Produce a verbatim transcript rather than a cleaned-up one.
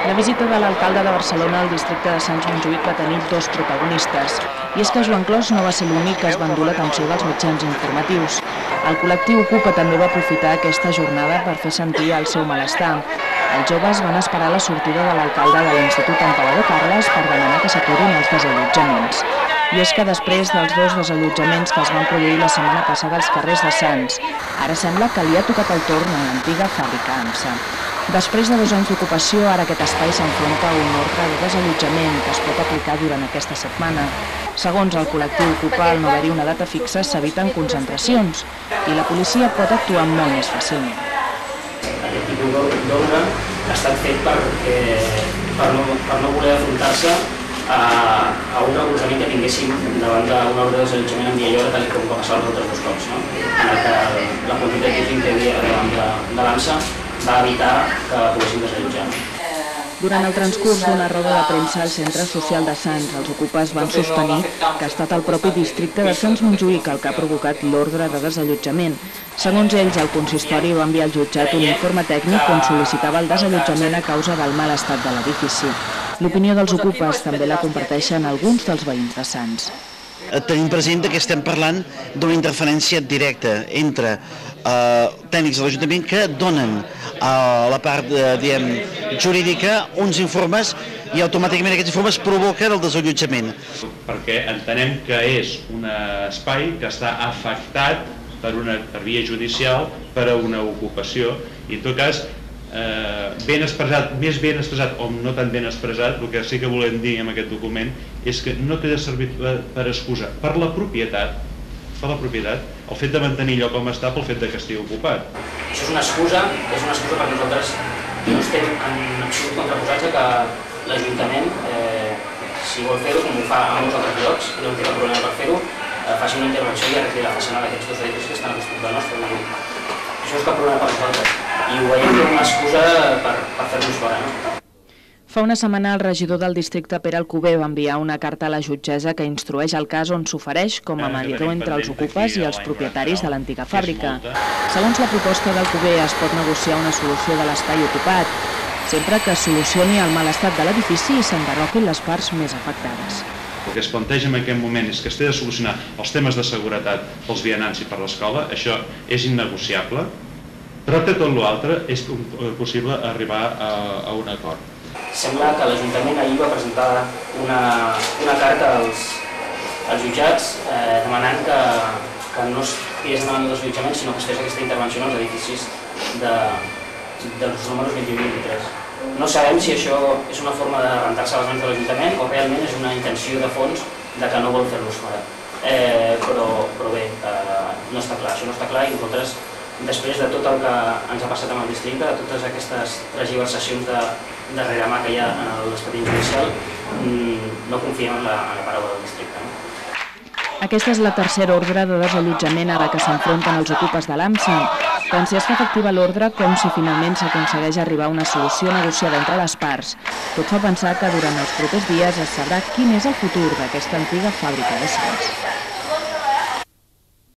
La visita de l'alcalde de Barcelona al districte de Sants-Montjuïc va tenir dos protagonistes. I és que Joan Clos no va ser l'únic que es va endur l'atenció dels mitjans informatius. El col·lectiu Ocupa també va aprofitar aquesta jornada per fer sentir el seu malestar. Els joves van esperar la sortida de l'alcalde de l'Institut Emperador Carles per demanar que s'aturin els desallotjaments. I és que després dels dos desallotjaments que es van produir la setmana passada als carrers de Sants, ara sembla que li ha tocat el torn a l'antiga fàbrica AMSA. Després de dos anys d'ocupació, ara aquest espai s'enfronta a un ordre de desallotjament que es pot aplicar durant aquesta setmana. Segons el col·lectiu Ocupa, al no haver-hi una data fixa s'eviten concentracions i la policia pot actuar molt més fàcilment. Aquest tipus d'ordre ha estat fet perquè, per, no, per no voler afrontar-se a, a un recolzament que tinguéssim davant d'un ordre de desallotjament en dia i hora, tal com va passar els altres dos cops, no? En el que la quantitat de temps que hi havia davant de, de l'AMSA va evitar que poguéssim desallotjar. Durant el transcurs d'una roda de premsa al Centre Social de Sants, els ocupes van sostenir que ha estat el propi districte de Sants-Montjuïc el que ha provocat l'ordre de desallotjament. Segons ells, el consistori va enviar al jutjat un informe tècnic on sol·licitava el desallotjament a causa del mal estat de l'edifici. L'opinió dels ocupes també la comparteixen alguns dels veïns de Sants. Tenim present que estem parlant d'una interferència directa entre eh, tècnics de l'Ajuntament que donen a la part eh, diguem, jurídica uns informes i automàticament aquests informes provoquen el desallotjament. Perquè entenem que és un espai que està afectat per una per via judicial per a una ocupació i en tot cas Eh, ben expressat, més ben expressat o no tan ben expressat, el que sí que volem dir amb aquest document és que no té de servir per excusa per la propietat, per la propietat, el fet de mantenir allò com està pel fet de que estigui ocupat. Això és una excusa, és una excusa perquè nosaltres no estem en absolut contraposats a que l'Ajuntament, eh, si vol fer-ho, com ho fa a molts altres llocs, i no té cap problema per fer-ho, eh, faci una intervenció i arregli la façana d'aquests dos edificis que estan acostumats al nostre grup. Això és cap problema per nosaltres. I ho veiem com una excusa per, per fer-nos fora, no? Fa una setmana el regidor del districte, Pere Alcover, va enviar una carta a la jutgessa que instrueix el cas on s'ofereix com a mediador entre els ocupes i els propietaris de l'antiga fàbrica. Segons la proposta d'Alcover, es pot negociar una solució de l'espai ocupat, sempre que es solucioni el mal estat de l'edifici i s'enderroquin les parts més afectades. El que es planteja en aquest moment és que es té de solucionar els temes de seguretat pels vianants i per l'escola, això és innegociable, però que tot l'altre és possible arribar a, a un acord. Sembla que l'Ajuntament ahir va presentar una, una carta als, als jutjats eh, demanant que, que no es fes davant del desallotjament, sinó que es fes aquesta intervenció en els edificis de, dels números vint-i-u i vint-i-tres. No sabem si això és una forma de rentar-se les mans de l'Ajuntament o realment és una intenció de fons de que no vol fer-los fora. Eh, però, però bé, eh, no està clar, això no està clar i nosaltres, després de tot el que ens ha passat amb el districte, de totes aquestes tergiversacions de, de reremà que hi ha en l'expedient judicial, no confiem en la, en la paraula del districte. No? Aquesta és la tercera ordre de desallotjament ara que s'enfronten els ocupes de l'AMSA. Tant si es fa efectiva l'ordre com si finalment s'aconsegueix arribar a una solució negociada entre les parts. Tot fa pensar que durant els propers dies es sabrà quin és el futur d'aquesta antiga fàbrica de Sants.